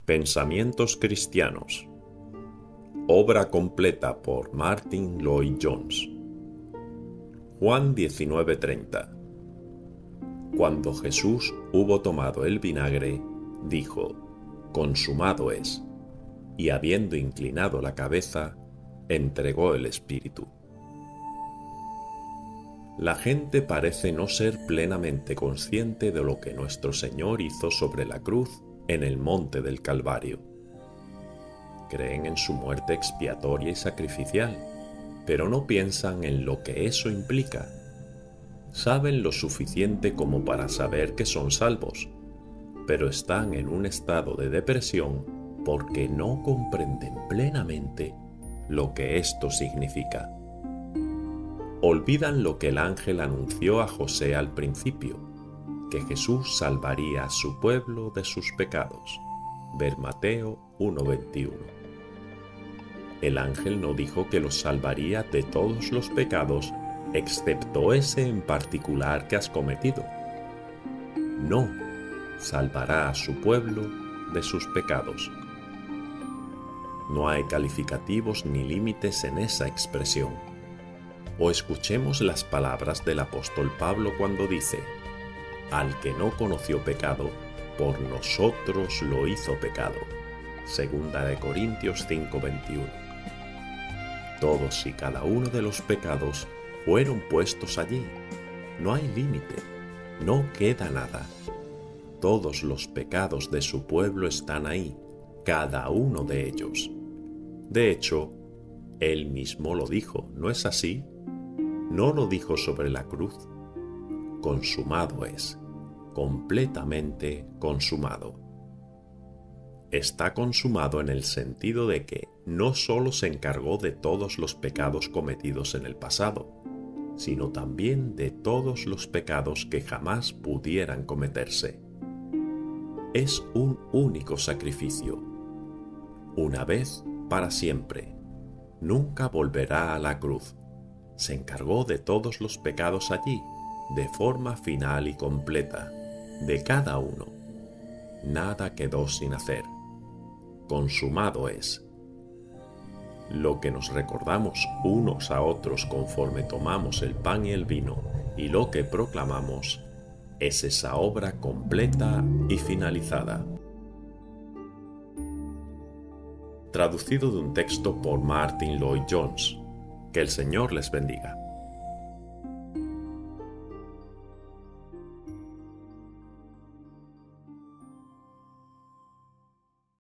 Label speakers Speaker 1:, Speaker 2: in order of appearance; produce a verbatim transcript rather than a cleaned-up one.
Speaker 1: Pensamientos cristianos. Obra completa por Martyn Lloyd-Jones. Juan diecinueve treinta. Cuando Jesús hubo tomado el vinagre, dijo: consumado es, y habiendo inclinado la cabeza, entregó el espíritu. La gente parece no ser plenamente consciente de lo que nuestro Señor hizo sobre la cruz en el monte del Calvario. Creen en su muerte expiatoria y sacrificial, pero no piensan en lo que eso implica. Saben lo suficiente como para saber que son salvos, pero están en un estado de depresión porque no comprenden plenamente lo que esto significa. Olvidan lo que el ángel anunció a José al principio, que Jesús salvaría a su pueblo de sus pecados. Ver Mateo uno veintiuno. El ángel no dijo que los salvaría de todos los pecados, excepto ese en particular que has cometido. No, salvará a su pueblo de sus pecados. No hay calificativos ni límites en esa expresión. O escuchemos las palabras del apóstol Pablo cuando dice: al que no conoció pecado, por nosotros lo hizo pecado. Segunda de Corintios cinco veintiuno. Todos y cada uno de los pecados fueron puestos allí. No hay límite, no queda nada. Todos los pecados de su pueblo están ahí, cada uno de ellos. De hecho, él mismo lo dijo, ¿no es así? ¿No lo dijo sobre la cruz? Consumado es, completamente consumado. Está consumado en el sentido de que no solo se encargó de todos los pecados cometidos en el pasado, sino también de todos los pecados que jamás pudieran cometerse. Es un único sacrificio, una vez para siempre. Nunca volverá a la cruz. Se encargó de todos los pecados allí, de forma final y completa, de cada uno. Nada quedó sin hacer. Consumado es. Lo que nos recordamos unos a otros conforme tomamos el pan y el vino, y lo que proclamamos, es esa obra completa y finalizada. Traducido de un texto por Martyn Lloyd-Jones. Que el Señor les bendiga.